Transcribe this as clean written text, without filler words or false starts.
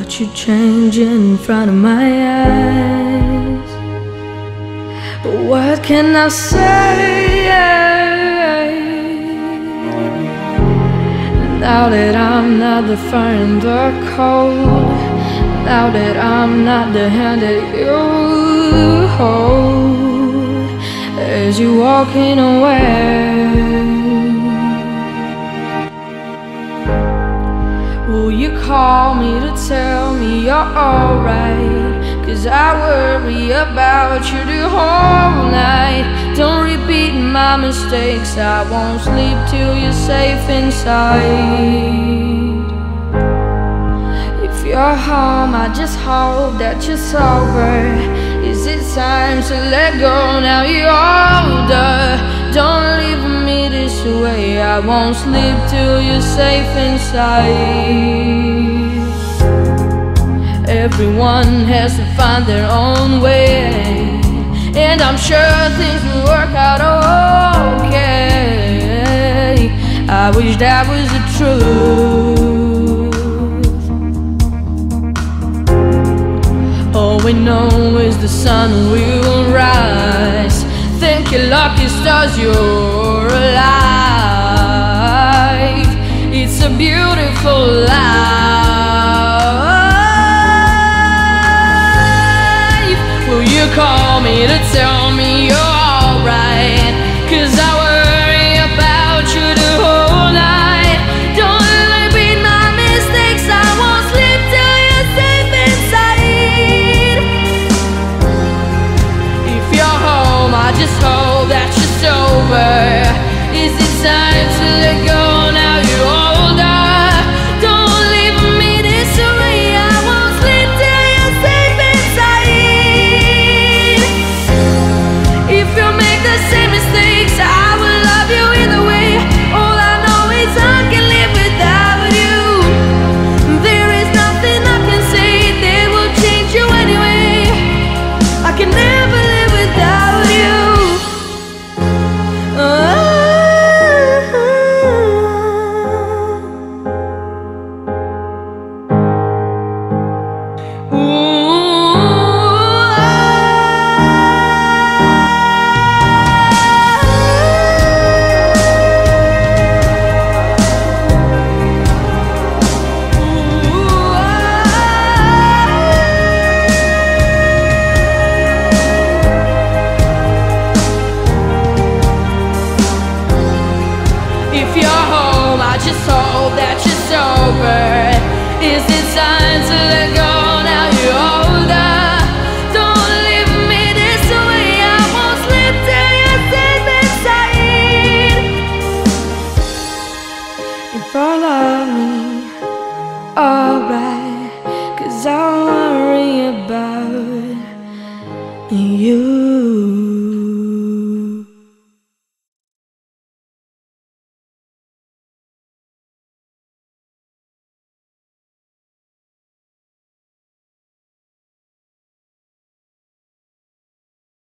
watch you changing in front of my eyes. But what can I say now that I'm not the fire and the cold? Now that I'm not the hand that you hold as you're walking away. Will you call me to tell me you're alright? 'Cause I worry about you the whole night. Don't repeat my mistakes, I won't sleep till you're safe inside. If you're home, I just hope that you're sober. Is it time to let go now you're older? Don't leave me this way, I won't sleep till you're safe inside. Everyone has to find their own way, and I'm sure things will work out okay. I wish that was the truth. All we know is the sun will rise. Thank your lucky stars you're alive. It's a beautiful life. Will you call me to tell me